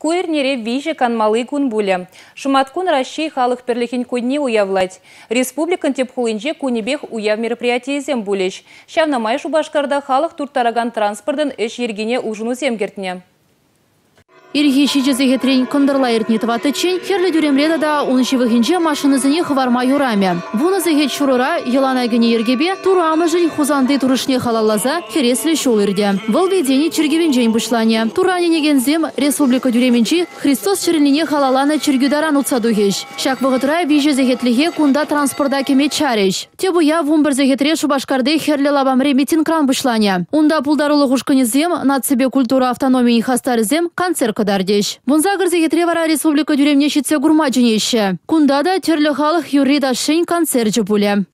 Куэрнере виже канмалы кун буле. Шуматкун Россия халық перлихин кудни уявлать. Республикан тепхулинже кунебех уяв мероприятиезем булеч. Шавнамай Шубашкарда халық туртараган транспортын эш ергене ужыну земгертне. Ирхи шичезеге трень кондырла иртнитваты чень, херлі дүремреда да уншевыхинже машинызыне хварма юраме. Вунызыге чурыра, елана гене ергебе, турамы жил хузанды турышне халалаза, хересли шул ирде. Выл ведени чергевенжень бушлане. Туране негензем республика дүременчи, Христос чернине халаланы чергюдаран уцадухеш. Шак вғытра вижезегетліге кунда транспорда кеме чареш. Тебу я вумберзегетре Шубашкарды херлі лабамре митин кран бушлане. Унда пулдарулы хушканезем, над себе культура автономии хастарзем, концерт дардеш. Бунзагыр зегетре вара республика дүремне шитсе гурмаджинеше. Кундада терлі халық юрида шень концерт жыбуле.